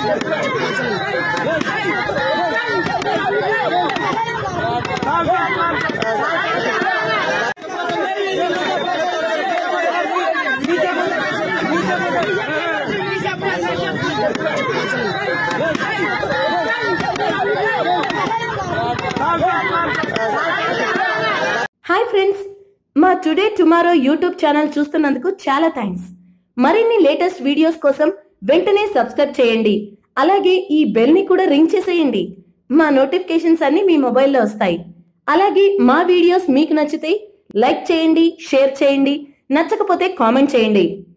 Hi friends, మా today tomorrow YouTube channel చూస్తున్నందుకు చాలా థ్యాంక్స్. మరిన్ని లేటెస్ట్ వీడియోస్ కోసం వెంటనే సబ్స్క్రైబ్ చేయండి. అలాగే ఈ బెల్ ని కూడా రింగ్ చేసేయండి. మా నోటిఫికేషన్స్ అన్ని మీ మొబైల్లో వస్తాయి. అలాగే మా వీడియోస్ మీకు నచ్చితే లైక్ చేయండి, షేర్ చేయండి, నచ్చకపోతే కామెంట్ చేయండి.